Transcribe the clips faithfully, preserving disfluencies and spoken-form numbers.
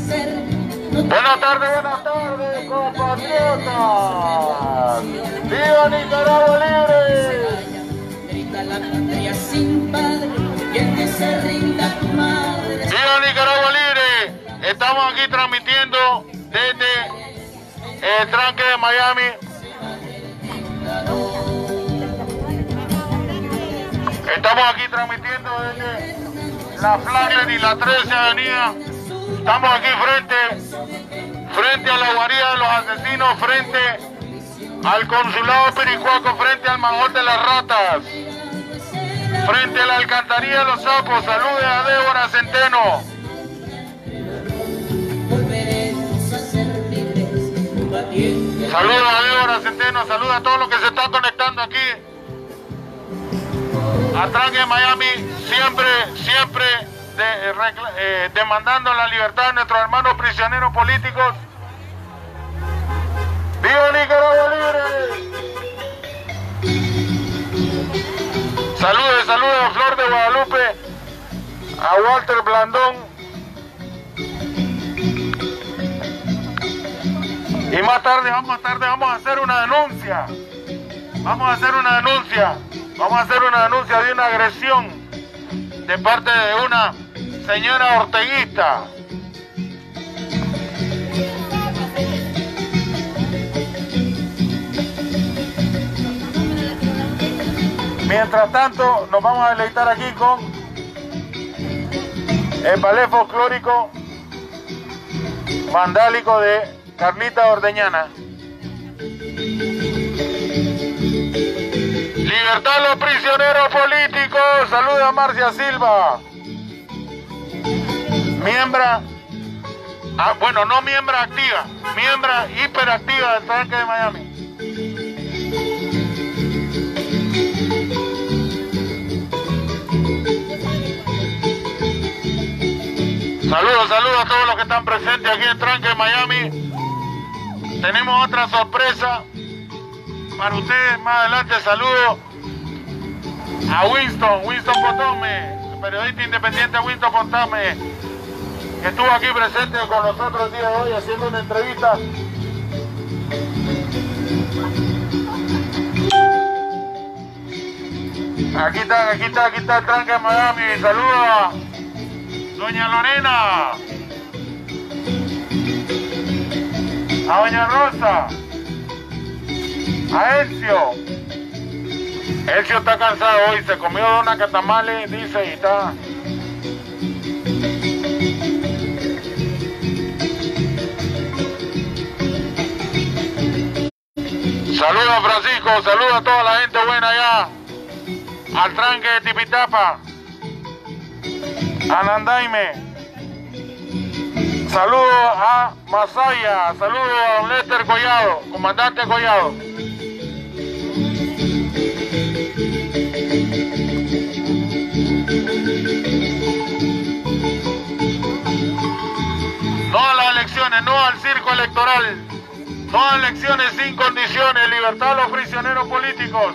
Buenas tardes, buenas tardes, compatriotas. ¡Viva Nicaragua libre! ¡Viva Nicaragua libre! Estamos aquí transmitiendo desde el tranque de Miami. Estamos aquí transmitiendo desde la Flagler y la trece Avenida. Estamos aquí frente, frente a la guarida de los asesinos, frente al consulado de Pericuaco, frente al Major de las Ratas, frente a la alcantarilla de los Sapos. Salude a Débora Centeno. Saludos a Débora Centeno, saludos a todos los que se están conectando aquí. A Tranque de Miami, siempre, siempre de, eh, demandando la libertad de nuestros hermanos prisioneros políticos. ¡Viva Nicaragua libre! Saludos, saludos a Flor de Guadalupe, a Walter Blandón. Y más tarde, más tarde vamos a hacer una denuncia. Vamos a hacer una denuncia. Vamos a hacer una denuncia de una agresión de parte de una señora orteguista. Mientras tanto, nos vamos a deleitar aquí con el ballet folclórico vandálico de Carlita Ordeñana. Libertad a los prisioneros políticos. Saluda a Marcia Silva. Miembra, ah, bueno, no miembra activa, miembra hiperactiva del Tranque de Miami. Saludos, saludos a todos los que están presentes aquí en Tranque de Miami. Tenemos otra sorpresa para ustedes más adelante. Saludo a Winston, Winston Potome, periodista independiente Winston Potome, que estuvo aquí presente con nosotros el día de hoy haciendo una entrevista. Aquí está, aquí está, aquí está el Tranque de Miami. Saludo a doña Lorena, a doña Rosa, a Elcio. Elcio está cansado hoy, se comió dona catamales, dice, y está... Saludos a Francisco, saludos a toda la gente buena allá, al Tranque de Tipitapa, a Nandaime. Saludos a Masaya, saludos a Lester Collado, comandante Collado. No a las elecciones, no al circo electoral, no a elecciones sin condiciones, libertad a los prisioneros políticos.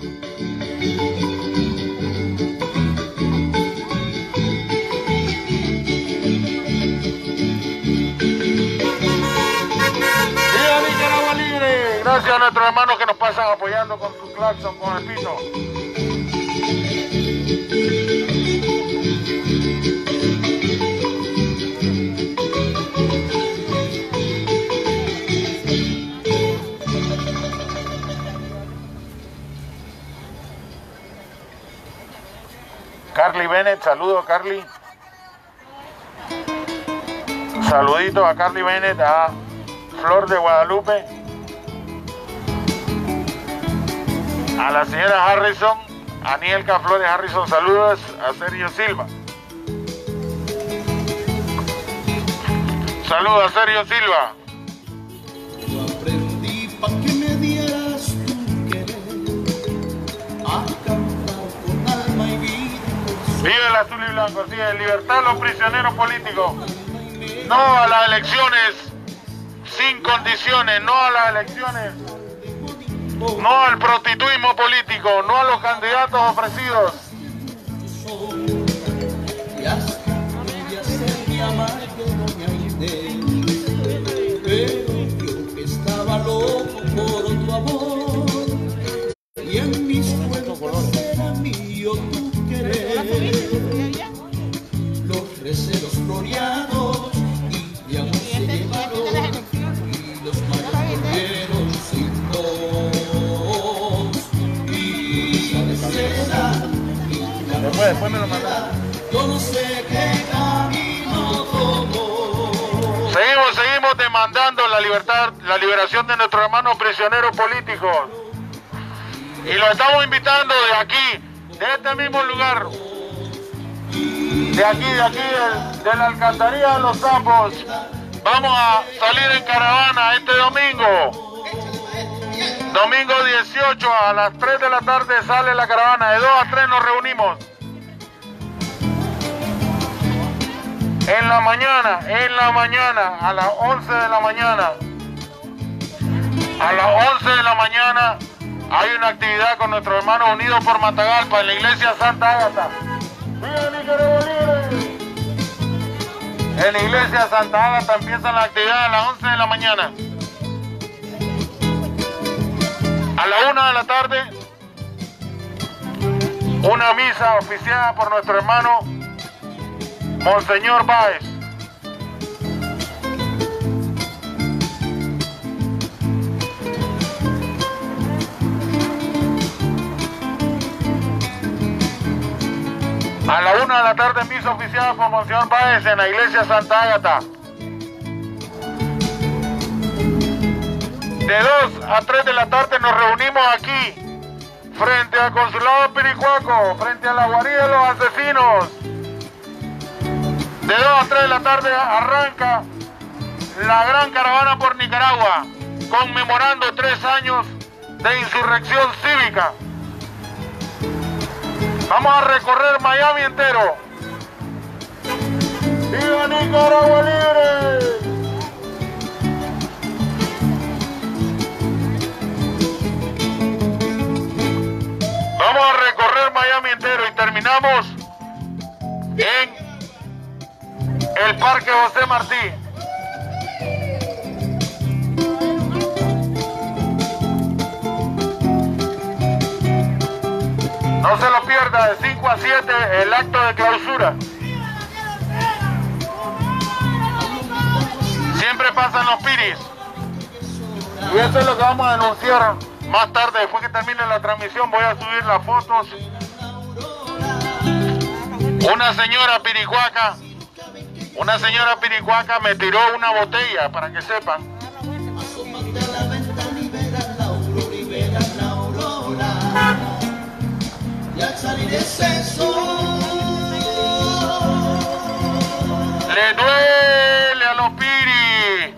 Gracias a nuestros hermanos que nos pasan apoyando con su claxon, con el pito. Carly Bennett, saludos Carly. Saluditos a Carly Bennett, a Flor de Guadalupe, a la señora Harrison, a Nielka Flores Harrison, saludos a Sergio Silva. Saludos a Sergio Silva. Yo aprendí pa' que me dieras tu querer, a cantar con alma y vida. Vive el azul y blanco, sí, en libertad a los prisioneros políticos. No a las elecciones sin condiciones, no a las elecciones, no al prostituismo político, no a los candidatos ofrecidos. Y hasta voy a ser mi amargo, no me de él, pero yo que estaba loco por tu amor y en mis cuentas era mío tu querer. Los recelos floreados y ya no se llevaron y los malos volvieron sin voz y la desea y la después, después me lo mandan. Yo no sé qué camino tomó. Seguimos, seguimos demandando la libertad, la liberación de nuestros hermanos prisioneros políticos. Y lo estamos invitando de aquí, de este mismo lugar, de aquí, de aquí, de, de la alcantarilla de los Sapos. Vamos a salir en caravana este domingo. Domingo dieciocho a las tres de la tarde sale la caravana. De dos a tres nos reunimos. En la mañana, en la mañana, a las once de la mañana. A las once de la mañana hay una actividad con nuestros hermanos unidos por Matagalpa en la iglesia Santa Ágata. ¡Viva Nicaragua Libre! En la iglesia Santa Ágata empiezan las actividades a las once de la mañana. A la una de la tarde, una misa oficiada por nuestro hermano Monseñor Báez. A la una de la tarde, misa oficiada por Monseñor Báez en la iglesia Santa Ágata. De dos a tres de la tarde nos reunimos aquí, frente al Consulado de Piricuaco, frente a la guarida de los asesinos. De dos a tres de la tarde arranca la gran caravana por Nicaragua, conmemorando tres años de insurrección cívica. Vamos a recorrer Miami entero. ¡Viva Nicaragua Libre! Vamos a recorrer Miami entero y terminamos en el Parque José Martí. No se lo pierda, de cinco a siete el acto de clausura. Siempre pasan los piris. Y eso es lo que vamos a denunciar más tarde. Después que termine la transmisión voy a subir las fotos. Una señora piricuaca, una señora piricuaca me tiró una botella, para que sepan. Le duele a los piris.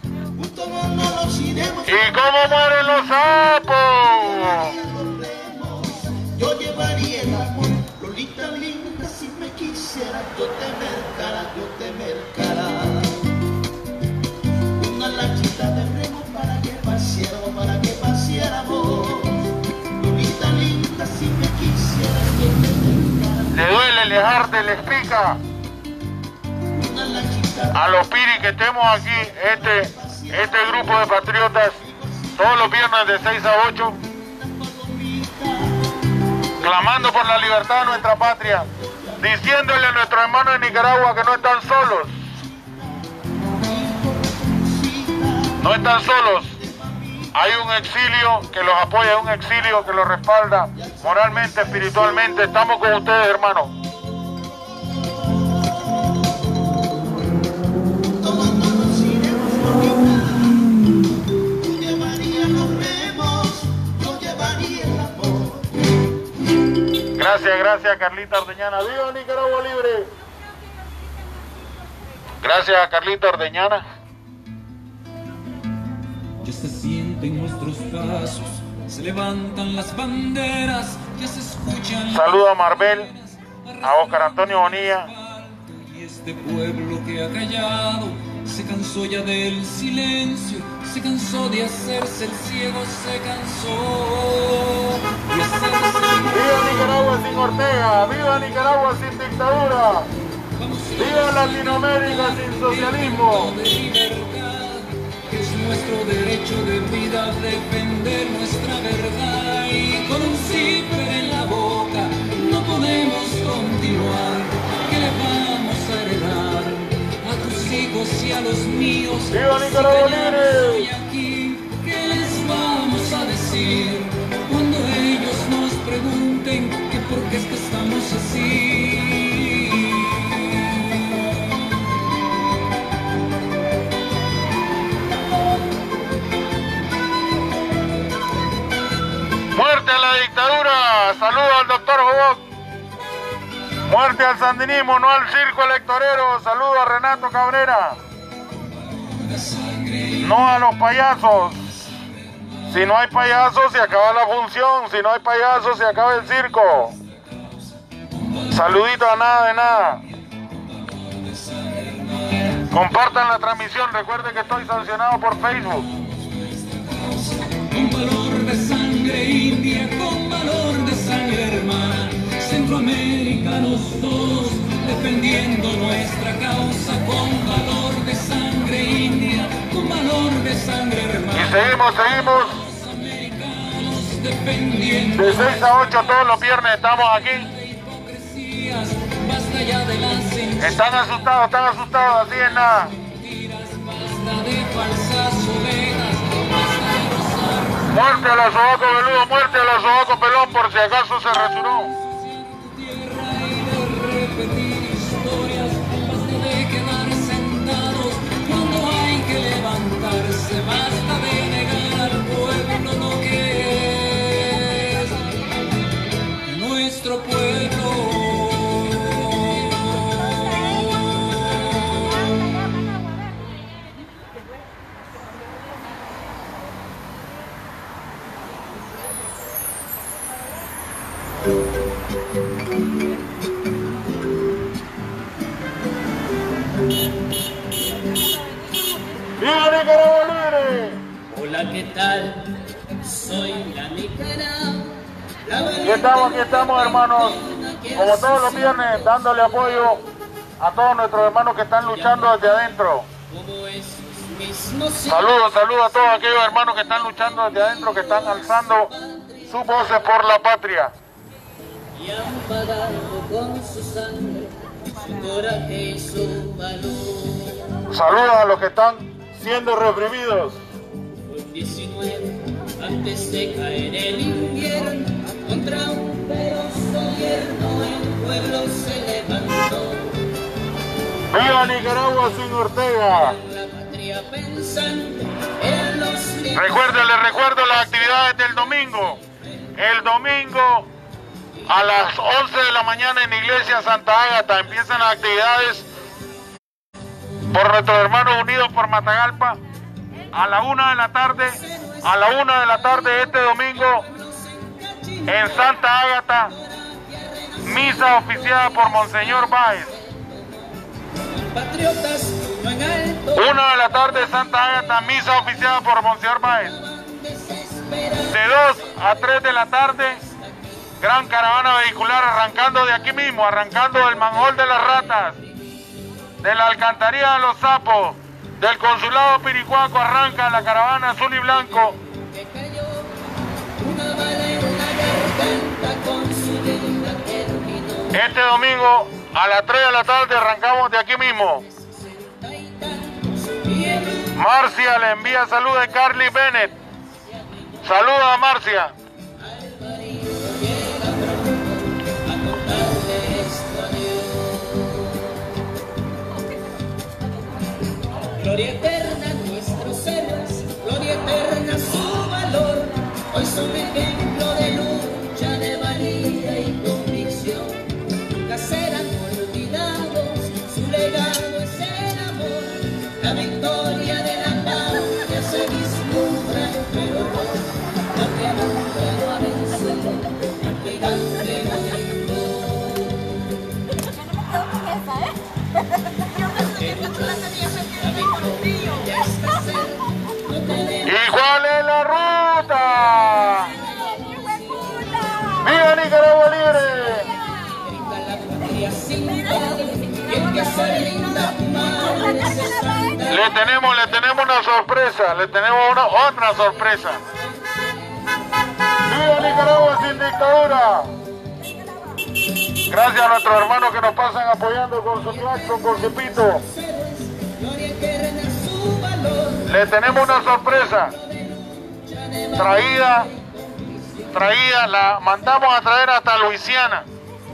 ¿Y cómo mueren los sapos? Yo llevaría el amor, Lolita linda, si me quisiera, yo te mercara, yo te mercara. Una lanchita de remo para que paseáramos, para que paseáramos. Lolita linda, si me quisiera, yo te mercara. Le duele, le arde, les pica. A los piris que estemos aquí, este, este grupo de patriotas, todos los viernes de seis a ocho, clamando por la libertad de nuestra patria, diciéndole a nuestros hermanos de Nicaragua que no están solos. No están solos. Hay un exilio que los apoya, un exilio que los respalda moralmente, espiritualmente. Estamos con ustedes, hermanos. Gracias, gracias Carlita Ordeñana. ¡Viva Nicaragua Libre! Gracias a Carlita Ordeñana. Ya se sienten nuestros pasos, se levantan las banderas, ya se escuchan. Saludo a Marbel, a Oscar Antonio Bonilla. Y este pueblo que ha callado se cansó ya del silencio, se cansó de hacerse el ciego, se cansó de hacerse el... ¡Viva Nicaragua sin Ortega! ¡Viva Nicaragua sin dictadura! Vamos ¡Viva Latinoamérica sin socialismo! De libertad, que es nuestro derecho de vida defender nuestra verdad. Y con un zipper en la boca no podemos continuar. ¿Qué le vamos a heredar a tus hijos y a los míos? ¡Viva Nicaragua libre! Si aquí, ¿qué les vamos a decir cuando ellos nos pregunten que por qué es que estamos así? ¡Muerte a la dictadura! ¡Saludos al doctor Jobot! ¡Muerte al sandinismo, no al circo electorero! ¡Saludos a Renato Cabrera! ¡No a los payasos! Si no hay payasos, se acaba la función. Si no hay payasos, se acaba el circo. Saludito a nada de nada. Compartan la transmisión. Recuerden que estoy sancionado por Facebook. Con valor de sangre india, con valor de sangre hermana, centroamericanos todos, defendiendo nuestra causa, con valor de sangre india, con valor de sangre hermana. Y seguimos, seguimos. Los americanos defendiendo. De seis a ocho todos los viernes estamos aquí. Hipocresías, basta ya de las Están asustados, están asustados, así es nada. mentiras, basta de falsas ovejas, basta de rozar. Muerte a la sobaco veludo, muerte a la sobaco pelón, por si acaso se resuró. Tierra y de repetir historias, basta de quedar sentados cuando hay que levantarse, basta de negar al pueblo lo que es nuestro pueblo. ¡Viva Nicaragua libre! Hola, ¿qué tal? Soy la Nicaragua. Aquí estamos, aquí estamos, hermanos, como todos los viernes, dándole apoyo a todos nuestros hermanos que están luchando desde adentro. Saludos, saludos a todos aquellos hermanos que están luchando desde adentro, que están alzando sus voces por la patria. Y han pagado con su sangre, su coraje y su valor. Saludos a los que están siendo reprimidos. Fue el diecinueve, antes de caer el invierno, contra un feroz gobierno el pueblo se levantó. ¡Viva Nicaragua sin Ortega! La patria pensante en los libros. Recuerden, les recuerdo las actividades del domingo. El domingo a las once de la mañana en la iglesia Santa Ágata empiezan las actividades por nuestros hermanos unidos por Matagalpa. A la una de la tarde, a la una de la tarde este domingo en Santa Ágata, misa oficiada por Monseñor Báez. Patriotas, no en alto. Una de la tarde Santa Ágata, misa oficiada por Monseñor Báez. De dos a tres de la tarde, gran caravana vehicular arrancando de aquí mismo, arrancando del Manjol de las Ratas, de la Alcantarilla de los Sapos, del Consulado Piricuaco, arranca la caravana azul y blanco. Que cayó una bala en la garganta, con su vida terminó. Este domingo a las tres de la tarde arrancamos de aquí mismo. Marcia le envía salud de Carly Bennett. Saluda a Marcia. Gloria eterna a nuestros héroes, gloria eterna a su valor. Hoy son ejemplo de lucha, de valía y convicción. Nunca serán olvidados, su legado es el amor. La victoria de la patria se vislumbra entre los dos. La que nunca lo ha vencido, el gigante movimiento. ¿Y cuál es la ruta? ¡Viva Nicaragua libre! Grita la patria sin padre, y el que se Le tenemos, le tenemos una sorpresa, le tenemos una, otra sorpresa. ¡Viva Nicaragua sin dictadura! Gracias a nuestros hermanos que nos pasan apoyando con su claxon, con su pito. Le tenemos una sorpresa. Traída, traída, la mandamos a traer hasta Luisiana.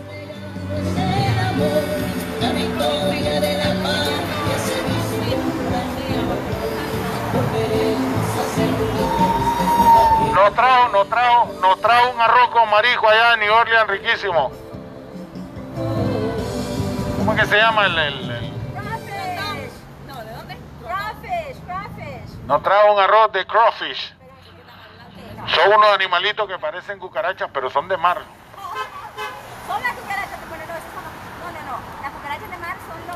Nos trajo, nos trajo, nos trajo un arroz con marisco allá en New Orleans riquísimo. ¿Cómo es que se llama el...? el, el... Crawfish. No, ¿de dónde? Crawfish, crawfish. Nos trajo un arroz de crawfish. Son unos animalitos que parecen cucarachas, pero son de mar. Son las cucarachas, bueno, no, esos son los- no, no, no. Las cucarachas de mar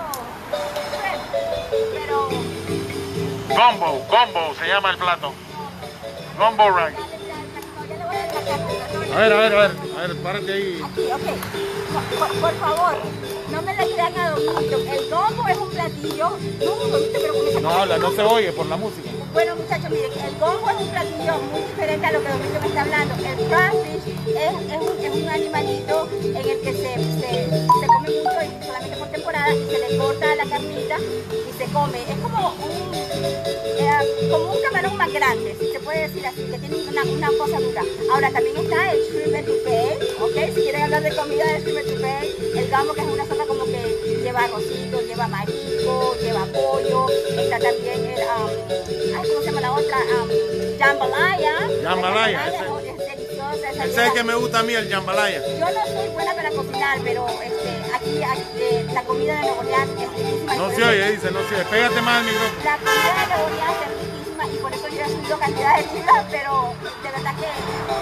son los shrimp, pero Gumbo, gumbo se llama el plato. Gumbo rice. ya le voy a sacar. A ver, a ver, a ver, a ver, párate ahí. Aquí, ok. Por, por- por favor, no me le crean a Don Tito. El gombo es un platillo. No, Don Tito, pero con esa No habla, no se oye por la música. Bueno, muchachos, miren, el gombo es un platillo muy diferente a lo que Don Tito me está hablando. El crawfish es, es, un, es un animalito en el que se, se, se come mucho y solamente por temporada y se le corta la carnita y se come. Es como un, eh, como un camarón más grande, si se puede decir así, que tiene una, una cosa dura. Ahora también está el shrimp etouffee, ¿ok? Si quieren hablar de comida de shrimp etouffee, el gumbo que es una sopa como que lleva arrocito, lleva marisco, lleva pollo, está también el, um, ay, ¿cómo se llama la otra? Um, jambalaya. Jambalaya, La ese- jambalaya es deliciosa. esa Ese es lleva- el que me gusta a mí, el jambalaya. Yo no soy buena para cocinar, pero este, aquí, aquí, eh, la comida de Nuevo Orleans es riquísima. No Y se por oye, eso- dice, no se oye. Pégate más al micrófono. La comida de Nuevo Orleans es riquísima y por eso yo he subido cantidad de libras, pero de verdad que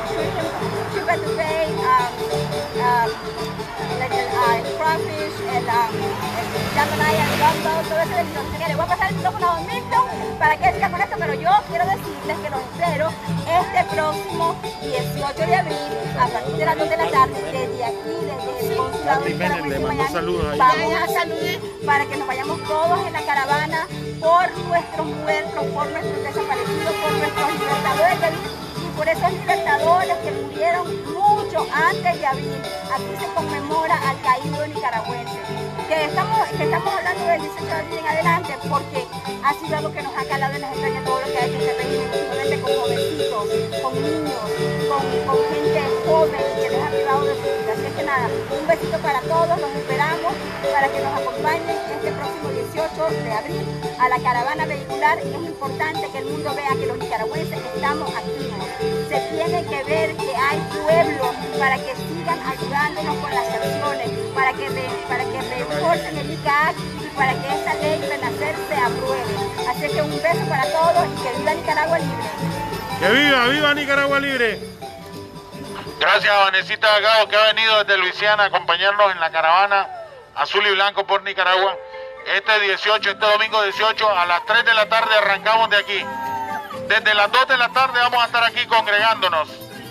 shrimp etouffee, um, um, like el, uh, el crawfish, el, um, el jambalaya, el gumbo, todo eso delicioso. Así que le voy a pasar el micrófono a Don Milton para que siga con esto, pero yo quiero decirles que los espero este próximo dieciocho de abril a partir de las dos de la tarde desde aquí, desde el consulado Katy Bennett le nicaragüense en mandó Miami. saludos ahí. Vamos a saludar para que nos vayamos todos en la caravana por nuestros muertos, por nuestros desaparecidos, por nuestros libertadores de vida y por esos libertadores que murieron mucho antes de abril. Aquí se conmemora al caído nicaragüense. Que estamos, que estamos hablando del dieciocho de abril en adelante porque ha sido algo que nos ha calado en las entrañas todo lo que ha hecho este régimen, últimamente con jovencitos, con niños, con, con gente joven que les ha privado de su vida. Así es que nada, un besito para todos, los esperamos para que nos acompañen este próximo dieciocho de abril a la caravana vehicular. Es importante que el mundo vea que los nicaragüenses estamos activos. Se tiene que ver que hay pueblo para que sigan ayudándonos con las acciones, para que, re, para que reforcen el I C A C y para que esa ley Renacer se apruebe. Así que un beso para todos y que viva Nicaragua libre. ¡Que viva, viva Nicaragua libre! Gracias a Vanesita Delgado que ha venido desde Luisiana a acompañarnos en la caravana azul y blanco por Nicaragua. Este dieciocho, este domingo dieciocho a las tres de la tarde arrancamos de aquí. Desde las dos de la tarde vamos a estar aquí congregándonos.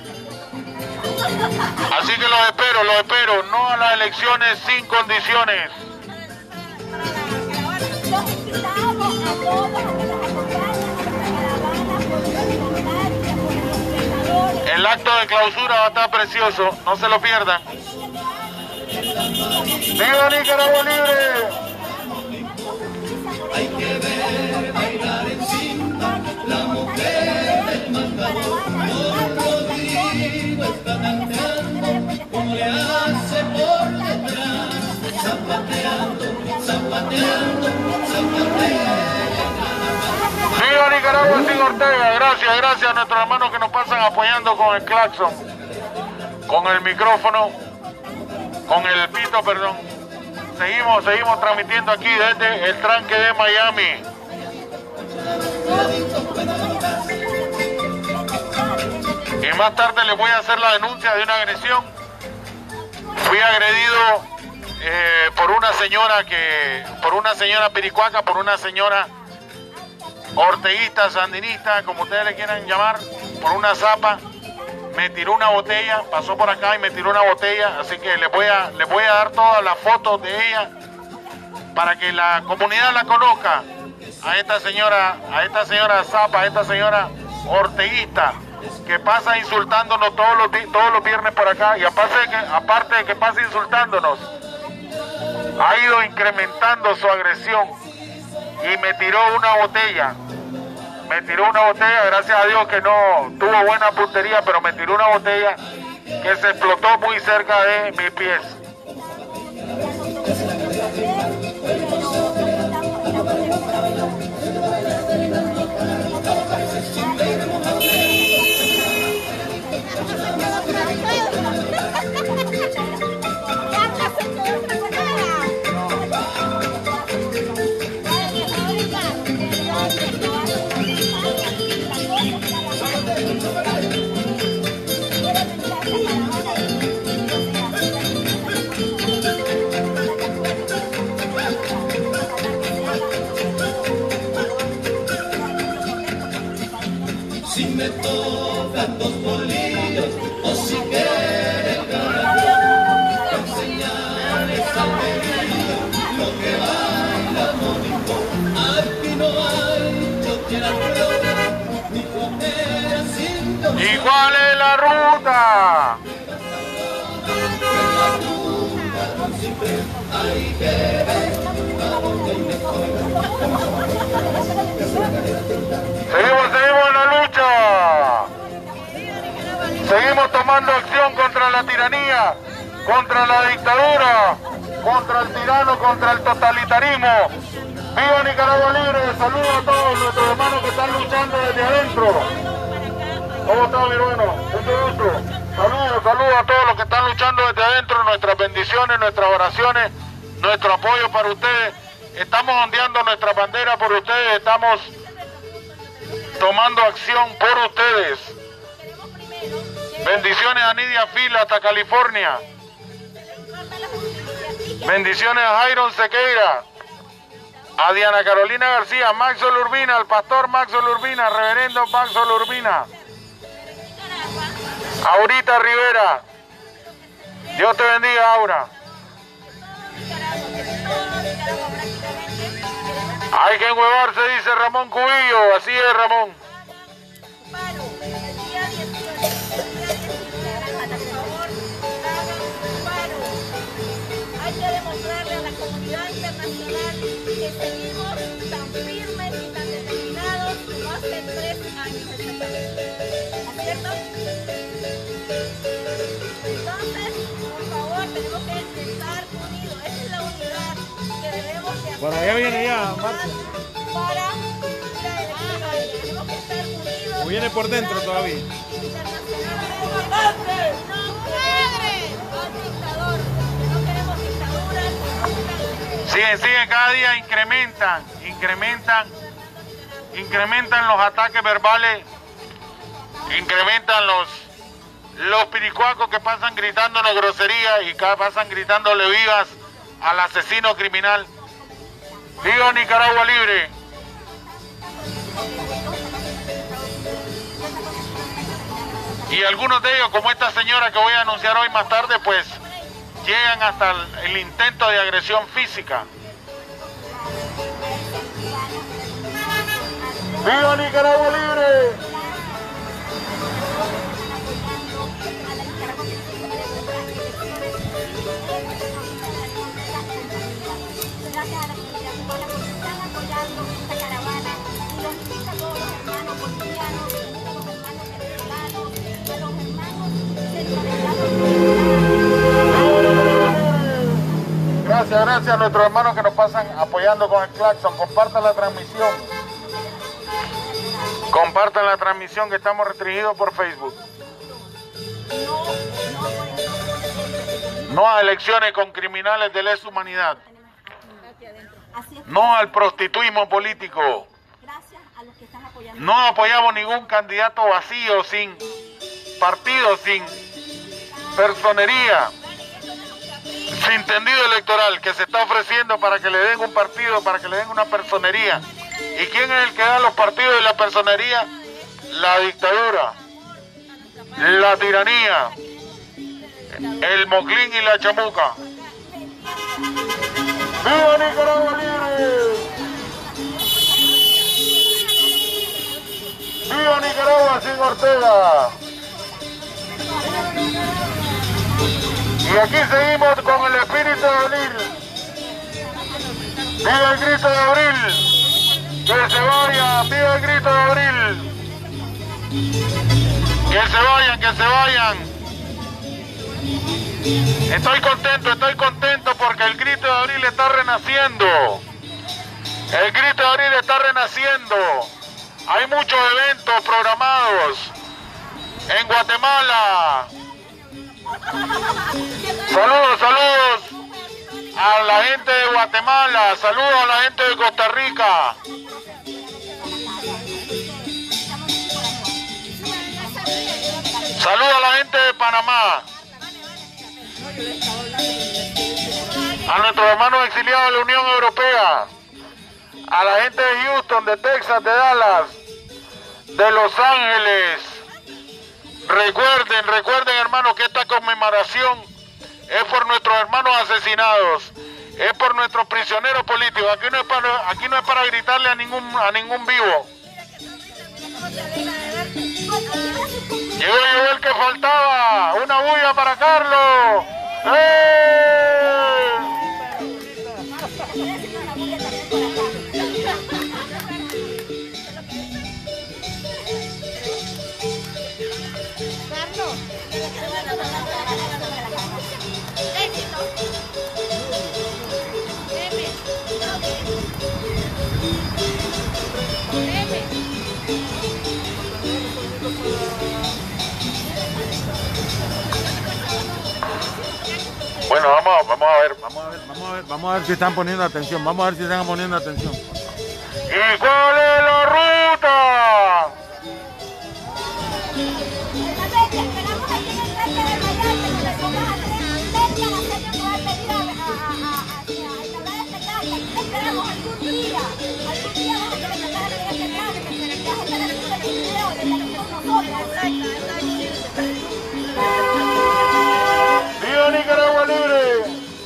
Así que los espero, los espero. No a las elecciones sin condiciones. Los invitamos a todos a que nos acompañen a nuestra caravana por la libertad y por los libertadores. El acto de clausura va a estar precioso. No se lo pierdan. ¡Viva Nicaragua libre! Hay que ver bailar en cinta la mujer del mandador. Por Rodrigo está tanteando como le hace por detrás, zapateando, zapateando, zapateando. ¡Viva Nicaragua sin Ortega! Gracias, gracias a nuestros hermanos que nos pasan apoyando con el claxon, con el micrófono, con el pito, perdón. Seguimos, seguimos transmitiendo aquí desde el tranque de Miami. Y más tarde les voy a hacer la denuncia de una agresión. Fui agredido eh, por una señora que, por una señora piricuaca, por una señora orteguista, sandinista, como ustedes le quieran llamar, por una zapa. Me tiró una botella, pasó por acá y me tiró una botella, así que les voy a, les voy a dar todas las fotos de ella para que la comunidad la conozca. a esta señora, a esta señora Zapa, a esta señora orteguista, que pasa insultándonos todos los, todos los viernes por acá, y aparte de, que, aparte de que pasa insultándonos, ha ido incrementando su agresión y me tiró una botella. Me tiró una botella, gracias a Dios que no tuvo buena puntería, pero me tiró una botella que se explotó muy cerca de mis pies. Si me tocan dos bolillos o si quieres ganar, enseñarles al menino lo que baila bonito. Aquí no hay choque la flor, ni frontera sin dolor. ¿Y cuál es la ruta? La ruta siempre hay que ver a dónde hay mejor. Seguimos, seguimos en la lucha. Seguimos tomando acción contra la tiranía, contra la dictadura, contra el tirano, contra el totalitarismo. ¡Viva Nicaragua Libre! Saludos a todos nuestros hermanos que están luchando desde adentro. ¿Cómo está, mi hermano? Mucho gusto. Saludos, saludos a todos los que están luchando desde adentro. Nuestras bendiciones, nuestras oraciones, nuestro apoyo para ustedes. Estamos ondeando nuestra bandera por ustedes. Estamos tomando acción por ustedes. Bendiciones a Nidia Fila hasta California. Bendiciones a Jairon Sequeira, a Diana Carolina García, Maxwell Urbina, al pastor Maxwell Urbina, reverendo Maxwell Urbina, Aurita Rivera. Dios te bendiga, Aura. Hay que enhuevarse, dice Ramón Cubillo. Así es, Ramón. Hay que demostrarle a la comunidad internacional que seguimos tan firmes y tan determinados como hace tres años exactamente. ¿No es cierto? Entonces, por favor, tenemos que estar unidos. Esa es la unidad que debemos de hacer. Bueno, ya viene ya, Marcia. Para la elección. Tenemos que estar unidos. O viene por dentro todavía. Internacionalmente. Siguen, siguen, cada día incrementan, incrementan, incrementan los ataques verbales, incrementan los, los piricuacos que pasan gritándonos groserías y cada pasan gritándole vivas al asesino criminal. ¡Viva Nicaragua Libre! Y algunos de ellos, como esta señora que voy a anunciar hoy más tarde, pues llegan hasta el, el intento de agresión física. ¡Viva Nicaragua Libre! Gracias a la comunidad cubana porque están apoyando esta caravana y los invito a todos los hermanos bolivianos, a los hermanos venezolanos, a los hermanos centroamericanos. Gracias, gracias a nuestros hermanos que nos pasan apoyando con el claxon. Compartan la transmisión. Compartan la transmisión que estamos restringidos por Facebook. No a elecciones con criminales de lesa humanidad. No al prostituismo político. No apoyamos ningún candidato vacío, sin partido, sin personería, sin tendido electoral que se está ofreciendo para que le den un partido, para que le den una personería. ¿Y quién es el que da los partidos y la personería? La dictadura, la tiranía, el moclín y la chamuca. ¡Viva Nicaragua Libre! sin Ortega. Y aquí seguimos con el espíritu de abril. Viva el grito de abril. Que se vaya, viva el grito de abril. Que se vayan, que se vayan. Estoy contento, estoy contento porque el grito de abril está renaciendo. El grito de abril está renaciendo. Hay muchos eventos programados en Guatemala. Saludos, saludos a la gente de Guatemala. Saludos a la gente de Costa Rica. Saludos a la gente de Panamá. A nuestros hermanos exiliados de la Unión Europea. A la gente de Houston, de Texas, de Dallas, de Los Ángeles. Recuerden, recuerden hermanos que esta conmemoración es por nuestros hermanos asesinados, es por nuestros prisioneros políticos. Aquí no es para, aquí no es para gritarle a ningún, a ningún vivo. Llegó, llegó el que faltaba, una bulla para Carlos. ¡Eh! Bueno, vamos, vamos a ver. Vamos a ver, vamos a ver, vamos a ver si están poniendo atención. Vamos a ver si están poniendo atención. ¿Y cuál es la ruta? ¡Viva Nicaragua libre!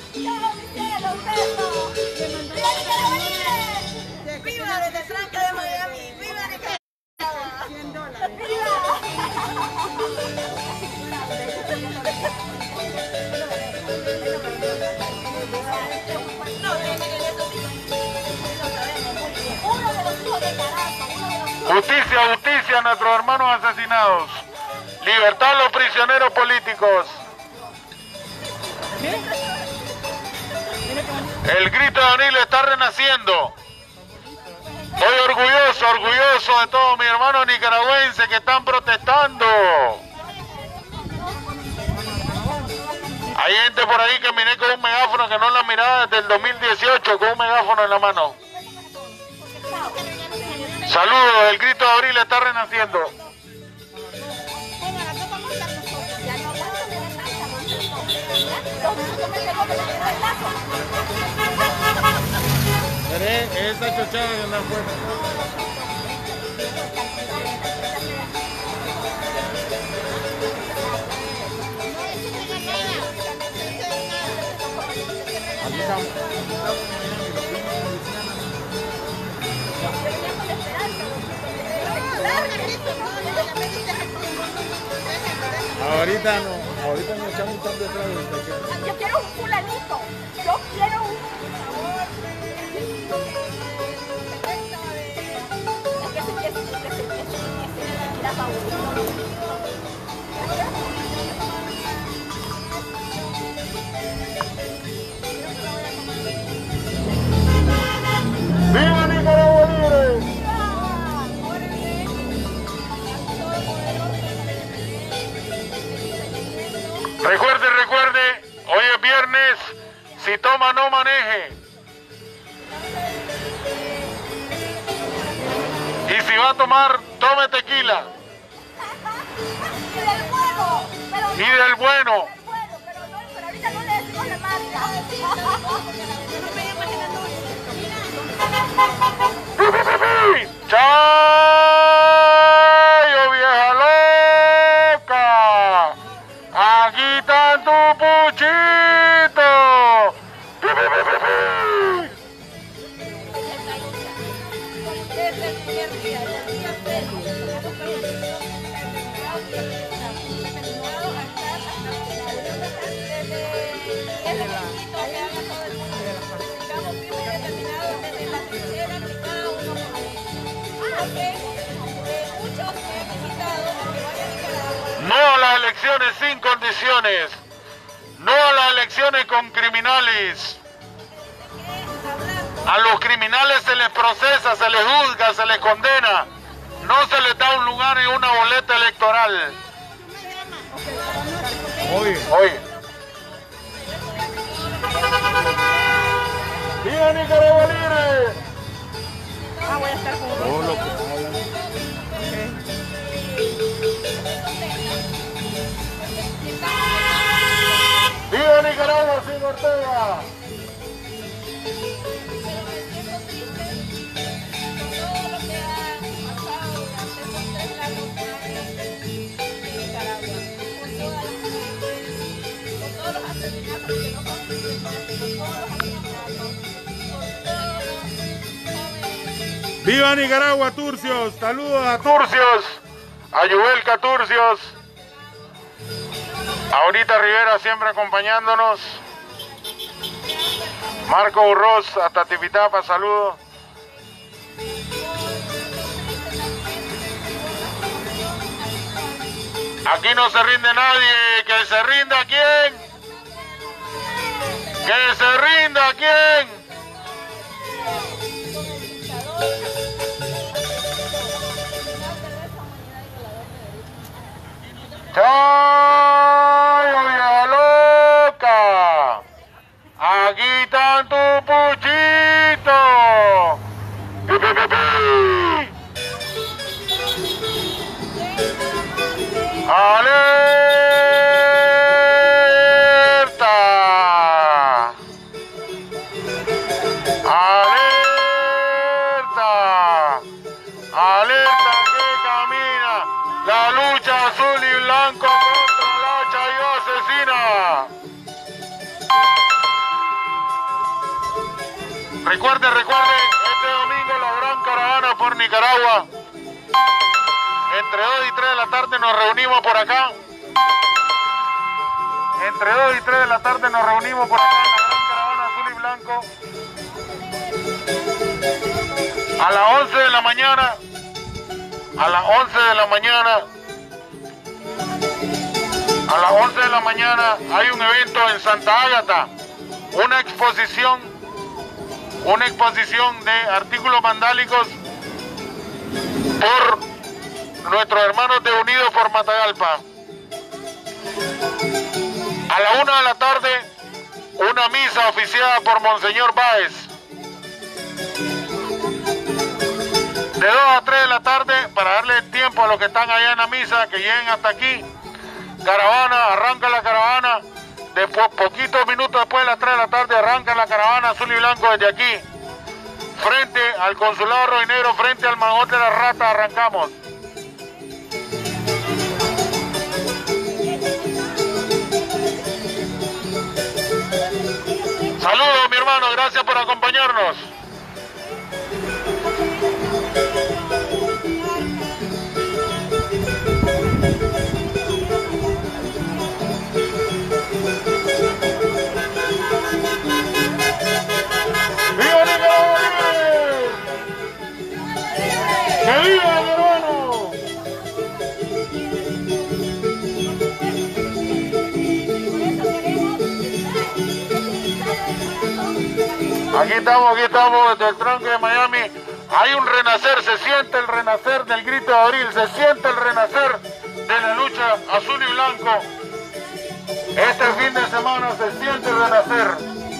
¡Viva desde Franca de Miami! ¡Viva Nicaragua! cien dólares. Justicia, justicia a nuestros hermanos asesinados. Libertad a los prisioneros políticos. El grito de abril está renaciendo. Estoy orgulloso, orgulloso de todos mis hermanos nicaragüenses que están protestando. Hay gente por ahí que miré con un megáfono que no la miraba desde el dos mil dieciocho con un megáfono en la mano. Saludos, el grito de abril está renaciendo. Veré esa chochada que anda afuera. Aquí estamos. Ahorita no, ahorita nos echamos tan detrás de usted. Yo quiero un fulanito. Yo quiero un favor. Es que ese es la favorita. ¡Viva Nicaragua libre! Recuerde, recuerde, hoy es viernes, si toma no maneje. Y si va a tomar, tome tequila. Y del bueno. Pero Y del bueno. bueno, pero no, pero ahorita no le decimos la marca. ¡Chayo, vieja loca! Aquí está tu puchito. Desde el viernes. No a las elecciones sin condiciones. No a las elecciones con criminales. A los criminales se les procesa, se les juzga, se les condena. No se les da un lugar en una boleta electoral. Oye. Oye. ¡Viva Nicaragua libre! Ah, voy a estar con Todo lo que hablan. ¡Viva Nicaragua sin Ortega! ¡Viva Nicaragua, Turcios! ¡Saludos a Turcios, a Yubelca Turcios, ahorita Rivera siempre acompañándonos, Marco Urroz hasta Tipitapa, saludos. Aquí no se rinde nadie, que se rinda quién, que se rinda quién. ¡Chayo, vieja loca! Aquí está tu puchito. ¡Pi, pi, pi, pi! ¡Alerta! ¡Alerta! ¡Alerta que camina la lucha azul y blanco contra la Chayo asesina! Recuerde, recuerde, este domingo la gran caravana por Nicaragua. Entre dos y tres de la tarde nos reunimos por acá. Entre dos y tres de la tarde nos reunimos por acá en la gran caravana azul y blanco. A las once de la mañana, a las once de la mañana, a las once de la mañana hay un evento en Santa Ágata, una exposición, una exposición de artículos vandálicos por nuestros hermanos de Unidos por Matagalpa. A la una de la tarde, una misa oficiada por Monseñor Báez. De dos a tres de la tarde, para darle tiempo a los que están allá en la misa, que lleguen hasta aquí, caravana, arranca la caravana. Después, poquitos minutos después de las tres de la tarde, arranca la caravana azul y blanco desde aquí. Frente al Consulado Rojinegro, frente al Manjote de la Rata, arrancamos. Saludos, mi hermano, gracias por acompañarnos. ¡Viva Nicaragua libre! ¡Que viva, mi hermano! Aquí estamos, aquí estamos desde el tranque de Miami. Hay un renacer, se siente el renacer del grito de abril, se siente el renacer de la lucha azul y blanco. Este fin de semana se siente el renacer.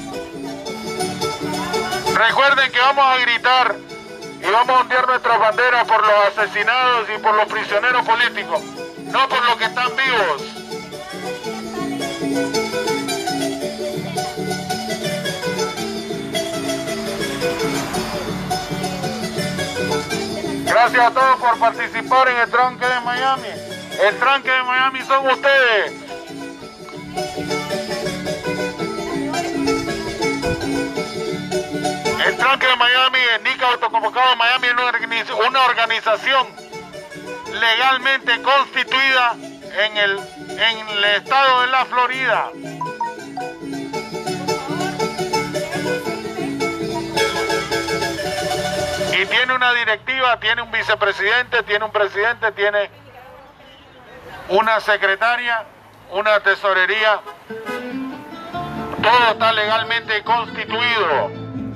Recuerden que vamos a gritar y vamos a ondear nuestras banderas por los asesinados y por los prisioneros políticos, no por los que están vivos. Gracias a todos por participar en el tranque de Miami. El tranque de Miami son ustedes. El tranque de Miami, el Nica Autoconvocado de Miami, es una una organización legalmente constituida en el, en el estado de la Florida. Y tiene una directiva, tiene un vicepresidente, tiene un presidente, tiene una secretaria, una tesorería. Todo está legalmente constituido.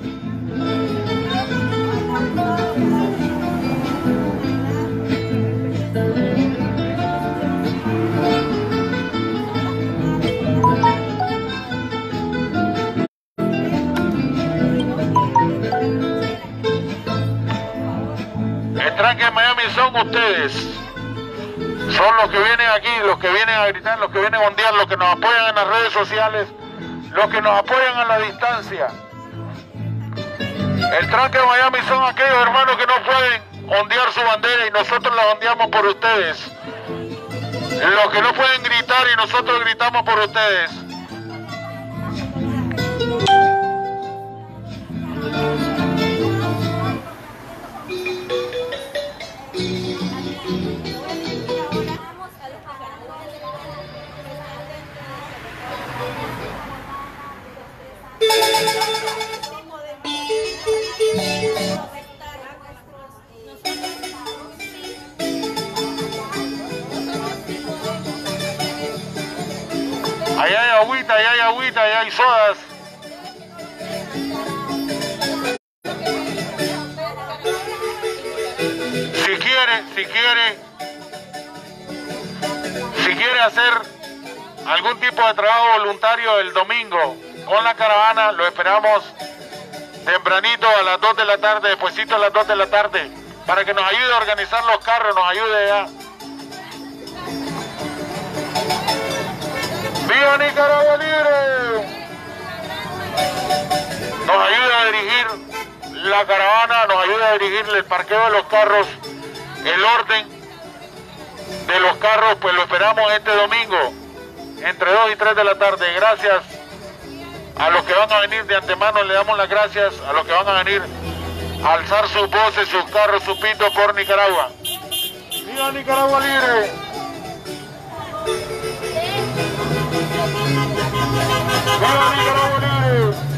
El tranque de Miami son ustedes. Son los que vienen aquí, los que vienen a gritar, los que vienen a ondear, los que nos apoyan en las redes sociales, los que nos apoyan a la distancia. El tranque de Miami son aquellos hermanos que no pueden ondear su bandera y nosotros la ondeamos por ustedes. Los que no pueden gritar y nosotros gritamos por ustedes. Ahí hay agüita, ahí hay agüita, ahí hay sodas. Si quiere, si quiere, si quiere hacer algún tipo de trabajo voluntario el domingo con la caravana, lo esperamos tempranito a las dos de la tarde, despuesito a las dos de la tarde, para que nos ayude a organizar los carros, nos ayude ya. ¡Viva Nicaragua Libre! Nos ayuda a dirigir la caravana, nos ayuda a dirigir el parqueo de los carros, el orden de los carros, pues lo esperamos este domingo, entre dos y tres de la tarde. Gracias a los que van a venir de antemano, le damos las gracias a los que van a venir a alzar sus voces, sus carros, sus pitos por Nicaragua. ¡Viva Nicaragua Libre! ¡Viva Nicaragua Libre!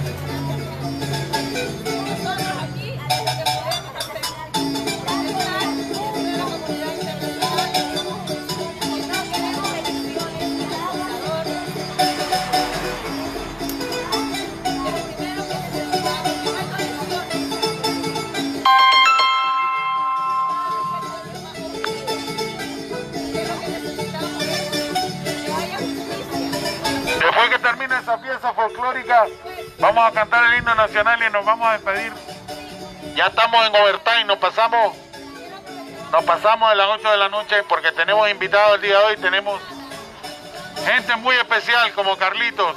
Después que termine esa fiesta folclórica, vamos a cantar el himno nacional y nos vamos a despedir. Ya estamos en overtime, nos pasamos, nos pasamos de las ocho de la noche porque tenemos invitados el día de hoy, tenemos gente muy especial como Carlitos,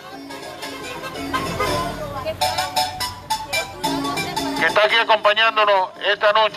que está aquí acompañándonos esta noche.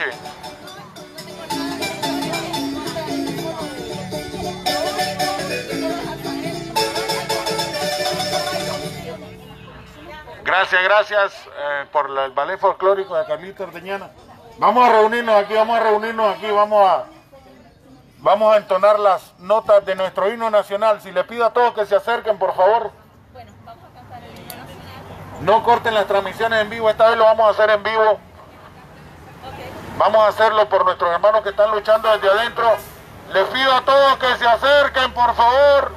Gracias, gracias eh, por la, el ballet folclórico de Carlitos Ordeñana. Vamos a reunirnos aquí, vamos a reunirnos aquí, vamos a, vamos a entonar las notas de nuestro himno nacional. Si les pido a todos que se acerquen, por favor. Bueno, vamos a cantar el himno nacional. No corten las transmisiones en vivo, esta vez lo vamos a hacer en vivo. Okay. Vamos a hacerlo por nuestros hermanos que están luchando desde adentro. Les pido a todos que se acerquen, por favor.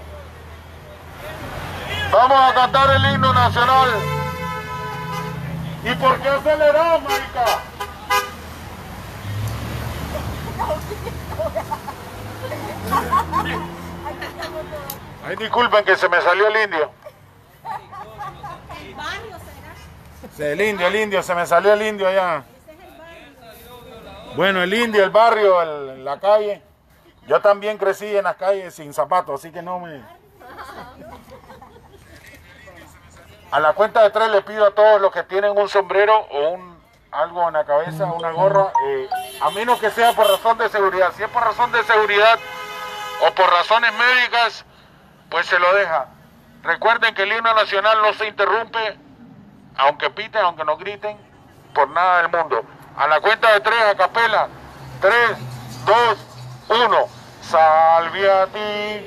Vamos a cantar el himno nacional. ¿Y por qué acelerar, marica? Ay, disculpen que se me salió el indio. El barrio será. El indio, el indio, se me salió el indio allá. Ese es el barrio. Bueno, el indio, el barrio, el, la calle. Yo también crecí en las calles sin zapatos, así que no me... A la cuenta de tres le pido a todos los que tienen un sombrero o un algo en la cabeza, una gorra, eh, a menos que sea por razón de seguridad. Si es por razón de seguridad o por razones médicas, pues se lo deja. Recuerden que el himno nacional no se interrumpe, aunque piten, aunque no griten, por nada del mundo. A la cuenta de tres, a capela, tres, dos, uno. Salve a ti.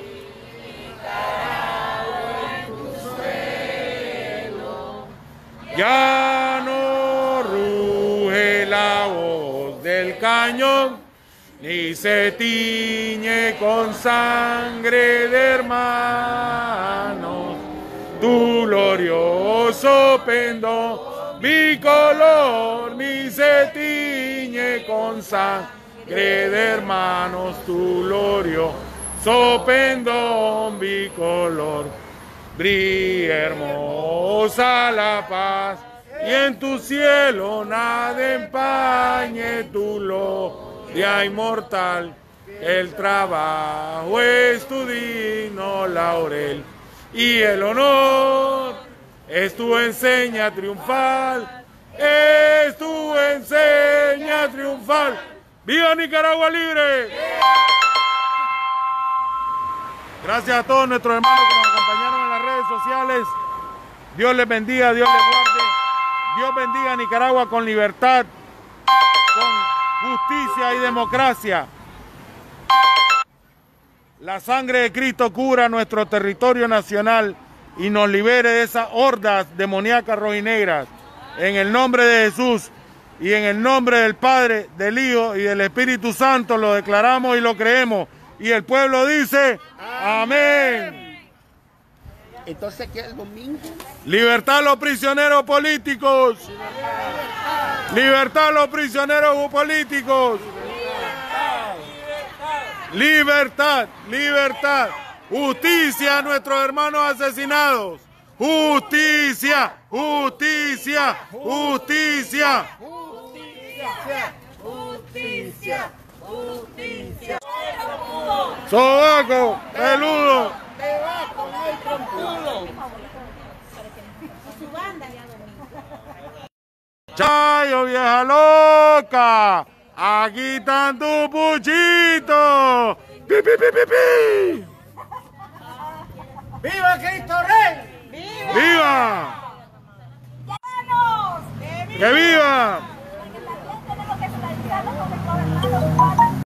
Ya no ruge la voz del cañón, ni se tiñe con sangre de hermanos. Tu glorioso pendón bicolor, ni se tiñe con sangre de hermanos. Tu glorioso pendón bicolor. Brilla hermosa la paz, y en tu cielo nada empañe tu gloria inmortal. El trabajo es tu digno laurel, y el honor es tu enseña triunfal, es tu enseña triunfal. ¡Viva Nicaragua libre! Gracias a todos nuestros hermanos que nos acompañaron en las redes sociales. Dios les bendiga, Dios les guarde. Dios bendiga a Nicaragua con libertad, con justicia y democracia. La sangre de Cristo cubra nuestro territorio nacional y nos libere de esas hordas demoníacas rojinegras. En el nombre de Jesús y en el nombre del Padre, del Hijo y del Espíritu Santo lo declaramos y lo creemos. Y el pueblo dice, amén. Entonces, ¿qué es el domingo? Libertad a los prisioneros políticos. Libertad a los prisioneros políticos. Libertad, libertad. Justicia a nuestros hermanos asesinados. Justicia, justicia, justicia. Justicia, justicia, justicia. Sobaco, peludo. Te va con el trompudo. Chayo, vieja loca. Aquí están tu puchito. ¡Pi, pi, pi, pi, pi! ¡Viva Cristo Rey! ¡Viva! ¡Que viva!